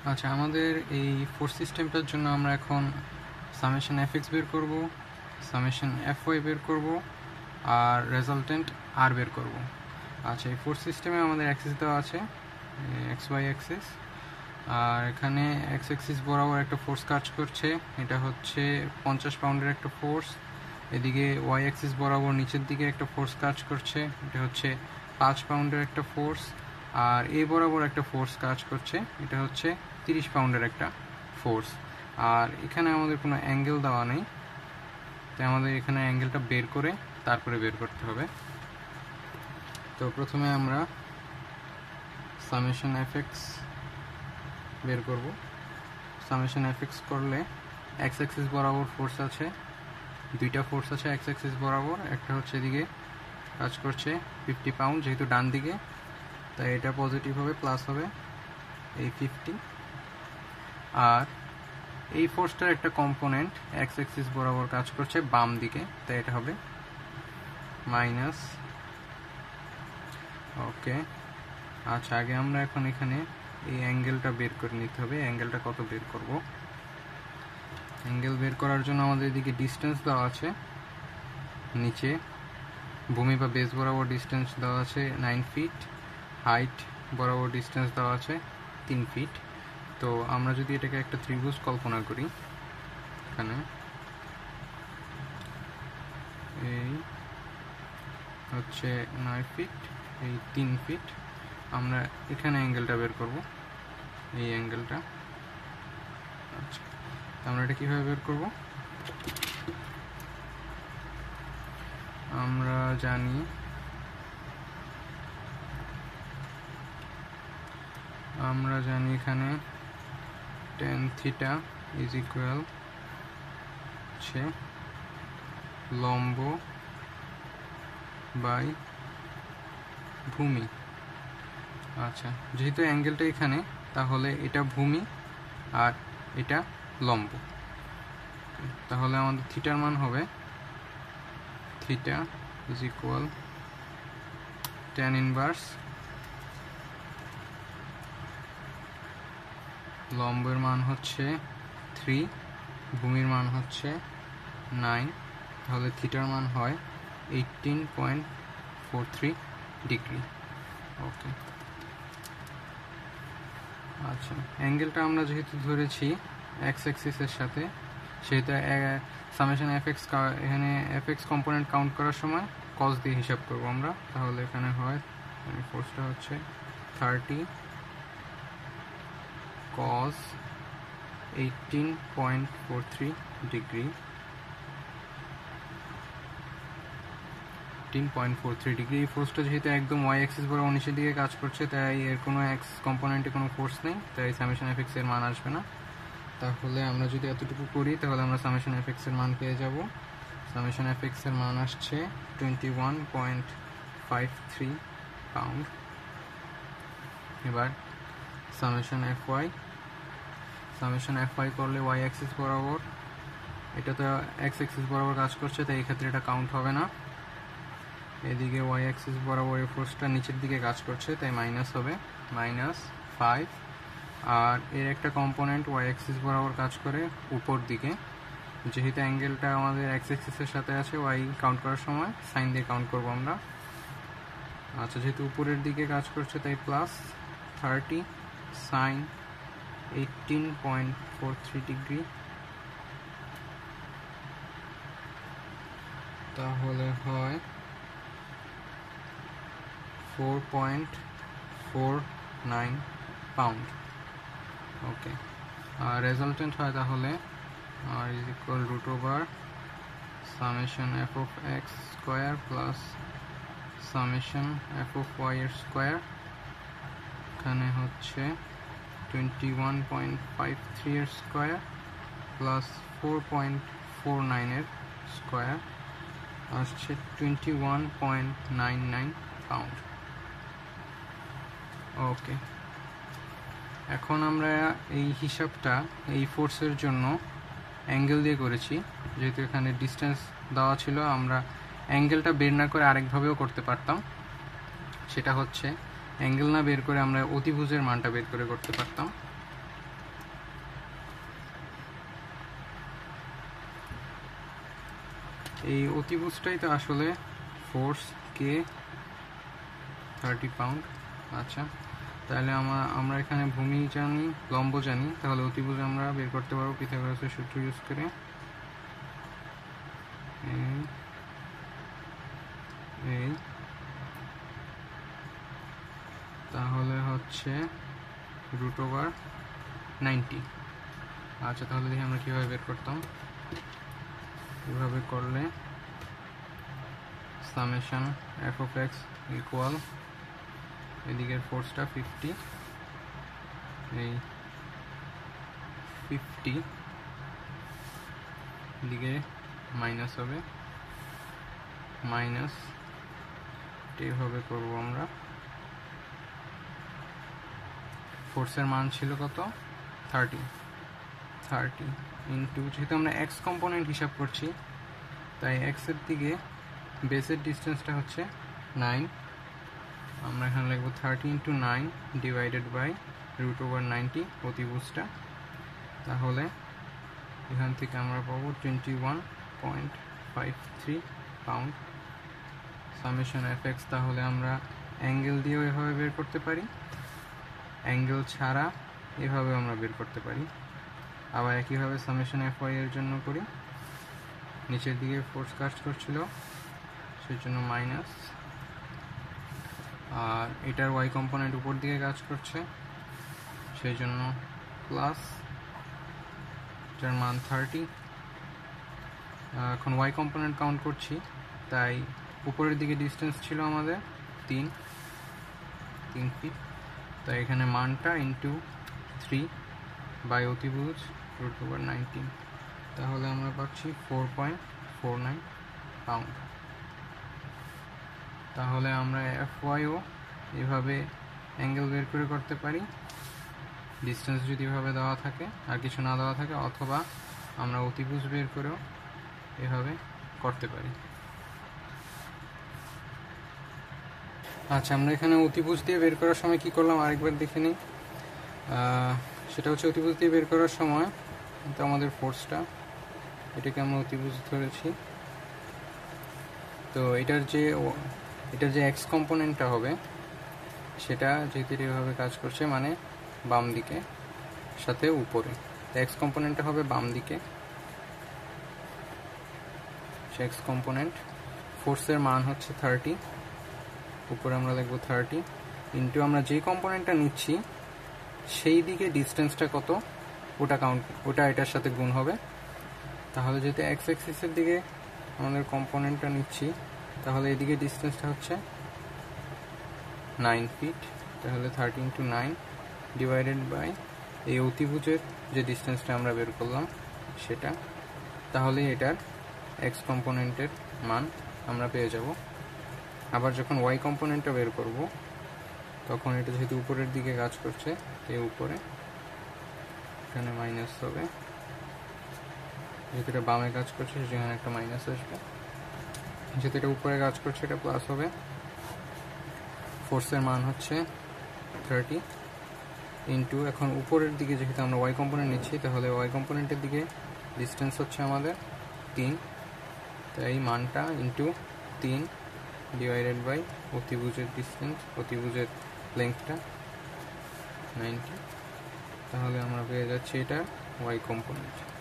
আচ্ছা, আমাদের এই ফোর্স সিস্টেমটার জন্য আমরা এখন সামেশন এফএক্স বের করব, সামেশন এফওয়াই বের করব, আর রেজাল্টেন্ট আর বের করব। আচ্ছা, এই ফোর্স সিস্টেমে আমাদের অ্যাক্সিস দেওয়া আছে, এক্স ওয়াই অ্যাক্সিস, আর এখানে এক্স অ্যাক্সিস বরাবর একটা ফোর্স কাজ করছে, এটা হচ্ছে 50 পাউন্ডের একটা ফোর্স। এদিকে ওয়াই অ্যাক্সিস বরাবর নিচের দিকে একটা ফোর্স কাজ করছে, এটা হচ্ছে 5 পাউন্ডের একটা ফোর্স। আর এ বরাবর একটা ফোর্স কাজ করছে, এটা হচ্ছে 30 পাউন্ডের একটা ফোর্স। আর এখানে আমাদের কোনো অ্যাঙ্গেল দেওয়া নেই, তাই আমাদের এখানে অ্যাঙ্গেলটা বের করে তারপরে বের করতে হবে। তো প্রথমে আমরা সামেশন এফএক্স বের করব। সামেশন এফএক্স করলে এক্স অ্যাক্সিস বরাবর ফোর্স আছে, দুইটা ফোর্স আছে এক্স অ্যাক্সিস বরাবর। একটা হচ্ছে এদিকে কাজ করছে 50 পাউন্ড, যেহেতু ডান দিকে তাই এটা পজিটিভ হবে, প্লাস হবে এই 50। আর এই ফোর্সটার একটা কম্পোনেন্ট এক্স অ্যাক্সিস বরাবর কাজ করছে বাম দিকে, তাই এটা হবে মাইনাস। ওকে, আচ্ছা, আগে আমরা এখন এখানে এই অ্যাঙ্গেলটা বের করে নিতে হবে। অ্যাঙ্গেলটা কত বের করব? অ্যাঙ্গেল বের করার জন্য আমাদের এদিকে ডিস্টেন্স দেওয়া আছে, নিচে ভূমি বা বেস বরাবর ডিস্টেন্স দেওয়া আছে 9 ফিট, হাইট বরাবর ডিস্টেন্স দেওয়া আছে 3 ফিট। তো আমরা যদি এটাকে একটা ত্রিভুজ কল্পনা করি, এখানে এই হচ্ছে 9 ফিট, এই 3 ফিট, আমরা এখানে অ্যাঙ্গেলটা বের করব, এই অ্যাঙ্গেলটা। আচ্ছা, আমরা এটা কীভাবে বের করব? আমরা জানি এখানে tan থিটা ইজ ইকুয়াল হচ্ছে লম্ব বাই ভূমি। আচ্ছা, যেহেতু অ্যাঙ্গেলটা এখানে, তাহলে এটা ভূমি আর এটা লম্ব, তাহলে আমাদের থিটার মান হবে theta is equal tan inverse লম্বের মান হচ্ছে 3, ভূমির মান হচ্ছে 9, তাহলে থিটার মান হয় 18.43 ডিগ্রি। ওকে, আচ্ছা, অ্যাঙ্গেলটা আমরা যেহেতু ধরেছি এক্স অ্যাক্সিসের সাথে, সেহেতু সামেশন এফএক্স, এখানে এফএক্স কম্পোনেন্ট কাউন্ট করার সময় কস দিয়ে হিসাব করব আমরা। তাহলে এখানে হয় ফোর্সটা হচ্ছে 30 cos 18.43 ডিগ্রি, 18.43 ডিগ্রি। এই ফোর্সটা যেহেতু একদম ওয়াই অ্যাক্সিস বরাবর নিচের দিকে কাজ করছে, তাই এর কোনো এক্স কম্পোনেন্টে কোনো ফোর্স নেই, তাই সামেশন এফএক্স এর মান আসবে না। তাহলে আমরা যদি এতটুকু করি, তাহলে আমরা সামেশন এফএক্স এর মান পেয়ে যাব। সামেশন এফএক্স এর মান আসছে 21.53 পাউন্ড। এবার সামেশন এফওয়াই করলে ওয়াই অ্যাক্সিস বরাবর, এটা তো এক্স অ্যাক্সিস বরাবর কাজ করছে, তাই এই ক্ষেত্রে এটা কাউন্ট হবে না। এদিকে ওয়াই অ্যাক্সিস বরাবর এই ফোর্সটা নিচের দিকে কাজ করছে, তাই মাইনাস হবে -5। আর এর একটা কম্পোনেন্ট ওয়াই অ্যাক্সিস বরাবর কাজ করে উপর দিকে, যেহেতু অ্যাঙ্গেলটা আমাদের এক্স অ্যাক্সিসের সাথে আছে, ওয়াই কাউন্ট করার সময় সাইন দিয়ে কাউন্ট করব আমরা। আচ্ছা, যেহেতু উপরের দিকে কাজ করছে, তাই +30 sin 18.43 ডিগ্রি, তাহলে হয় 4.49 পাউন্ড। ওকে, আর রেজাল্টেন্ট হয় তাহলে r ইজ ইকুয়াল √ওভার summation F of X square plus summation F of Y এর স্কোয়ার। এখানে হচ্ছে 21.53 এর স্কোয়ার প্লাস 4.49 এর স্কোয়ার আসছে 21.99 পাউন্ড। ওকে, এখন আমরা এই হিসাবটা এই ফোর্সের জন্য অ্যাঙ্গেল দিয়ে করেছি। যেহেতু এখানে ডিস্টেন্স দেওয়া ছিল, আমরা অ্যাঙ্গেলটা বের না করে আরেকভাবেও করতে পারতাম। সেটা হচ্ছে অ্যাঙ্গেল না বের করে আমরা অতিভুজের মানটা বের করে করতে পারতাম। এই অতিভুজটাই তো আসলে ফোর্স কে 30 পাউন্ড। আচ্ছা, তাহলে আমরা এখানে ভূমি জানি, লম্ব জানি, তাহলে অতিভুজ আমরা বের করতে পারবো পিথাগোরাসের সূত্র ইউজ করে। এই তাহলে হচ্ছে √90। আচ্ছা, তাহলে দেখি আমরা কীভাবে বের করতাম। এভাবে করলে summation F of X equal এদিকের ফোর্সটা 50, এই 50 দিকে মাইনাস হবে, মাইনাস এইভাবে করবো আমরা। ফোর্সের মান ছিল কত? 30 ইন্টু, যেহেতু আমরা এক্স কম্পোনেন্ট হিসাব করছি তাই এক্সের দিকে বেসের ডিস্টেন্সটা হচ্ছে 9, আমরা এখানে লিখব 30 ইন্টু 9 ডিভাইডেড বাই √90 অতিভুজটা। তাহলে এখান থেকে আমরা পাবো 21.53 পাউন্ড। সামেশন এফ এক্স তাহলে আমরা অ্যাঙ্গেল দিয়েও এভাবে বের করতে পারি, অ্যাঙ্গেল ছাড়া এভাবে আমরা বের করতে পারি। আবার একইভাবে সামেশন এফ ওয়াই এর জন্য করি, নিচের দিকে ফোর্স কাজ করছিল সেই জন্য মাইনাস, আর এটার ওয়াই কম্পোনেন্ট উপর দিকে কাজ করছে সেই জন্য প্লাস, যার মান 30। এখন ওয়াই কম্পোনেন্ট কাউন্ট করছি, তাই উপরের দিকে ডিস্টেন্স ছিল আমাদের 3 ফিট, তাই এখানে মানটা ইন্টু 3 বাই অতিভুজ √90, তাহলে আমরা পাচ্ছি 4.49 পাউন্ড। তাহলে আমরা এফ ওয়াইও এভাবে অ্যাঙ্গেল বের করে করতে পারি, ডিস্টেন্স যদি এভাবে দেওয়া থাকে আর কিছু না দেওয়া থাকে, অথবা আমরা অতিভুজ বের করেও এভাবে করতে পারি। আচ্ছা, আমরা এখানে অতিভুজ দিয়ে বের করার সময় কি করলাম আরেকবার দেখে নিই। সেটা হচ্ছে অতিভুজ দিয়ে বের করার সময় তো আমাদের ফোর্সটা, এটাকে আমরা অতিভুজ ধরেছি, তো এটার যে এক্স কম্পোনেন্টটা হবে সেটা যেহেতু এভাবে কাজ করছে মানে বাম দিকে সাথে উপরে, এক্স কম্পোনেন্টটা হবে বাম দিকে, এক্স কম্পোনেন্ট ফোর্সের মান হচ্ছে 30, উপরে আমরা লিখব 30 ইন্টু আমরা যে কম্পোনেন্টটা নিচ্ছি সেই দিকে ডিস্টেন্সটা কত ওটা এটার সাথে গুণ হবে। তাহলে যেহেতু এক্স অ্যাক্সিসের দিকে আমাদের কম্পোনেন্টটা নিচ্ছি, তাহলে এদিকে ডিস্টেন্সটা হচ্ছে 9 ফিট, তাহলে 30 ইন্টু 9 ডিভাইডেড বাই এই অতিভুজের যে ডিস্টেন্সটা আমরা বের করলাম সেটা, তাহলে এটার এক্স কম্পোনেন্টের মান আমরা পেয়ে যাব। আবার যখন ওয়াই কম্পোনেন্টটা বের করব তখন এটা যেহেতু উপরের দিকে কাজ করছে তাই উপরে এখানে মাইনাস হবে, যেহেতু এটা বামে কাজ করছে সেখানে একটা মাইনাস আসবে, যেহেতু এটা উপরে কাজ করছে এটা প্লাস হবে। ফোর্সের মান হচ্ছে 30 ইন্টু, এখন উপরের দিকে যেহেতু আমরা ওয়াই কম্পোনেন্ট নিচ্ছি তাহলে ওয়াই কম্পোনেন্টের দিকে ডিস্টেন্স হচ্ছে আমাদের 3, তাই মানটা ইন্টু 3 ডিভাইডেড বাই অতিভুজের ডিস্টেন্স, অতিভুজের লেন্থটা 90, তাহলে আমরা পেয়ে যাচ্ছি এটা ওয়াই কম্পোনেন্ট।